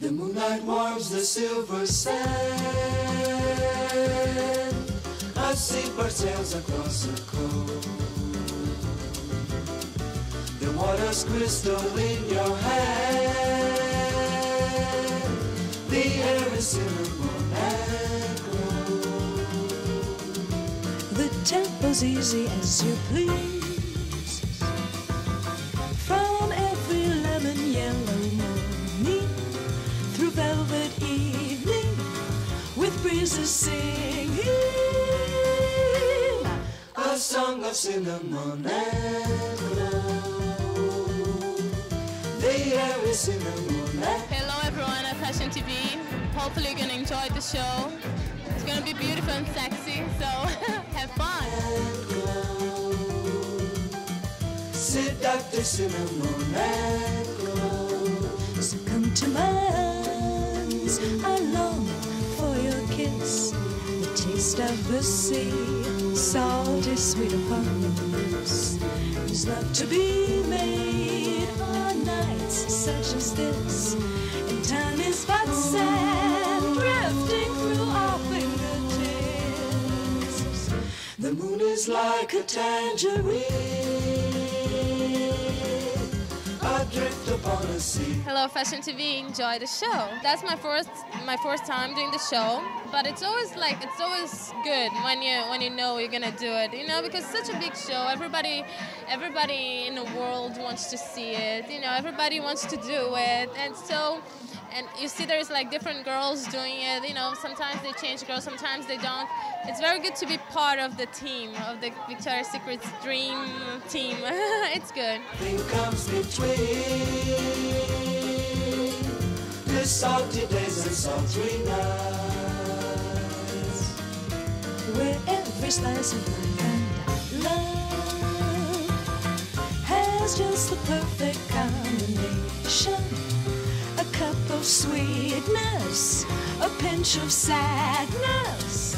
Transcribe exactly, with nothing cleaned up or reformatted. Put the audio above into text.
The moonlight warms the silver sand. A seabird sails across the coast. The water's crystal in your hand. The air is cinnamon and gold. The tempo's easy as you please. From every lemon yellow morning through velvet evening with breezes singing a song of cinnamon and gold. The air is cinnamon and Hello everyone at Fashion T V. Hopefully you're gonna enjoy the show. It's gonna be beautiful and sexy, so have fun. Seductive cinnamon and gold. So come to my arms, I long for your kiss. The taste of the sea, salty sweet upon the lips. There's love to be made on nights such as this. And time is but sand drifting through our fingertips. The moon is like a tangerine adrift upon a sea. Hello Fashion T V, enjoy the show. That's my first my first time doing the show, but it's always like it's always good when you when you know you're gonna do it, you know, because it's such a big show. Everybody everybody in the world wants to see it, you know, everybody wants to do it, and so and you see there's like different girls doing it, you know, sometimes they change girls, sometimes they don't. It's very good to be part of the team, of the Victoria's Secret's dream team. It's good. Thing comes between the salty days and sultry nights, where every slice of life and love has just the perfect combination. A cup of sweetness, a pinch of sadness.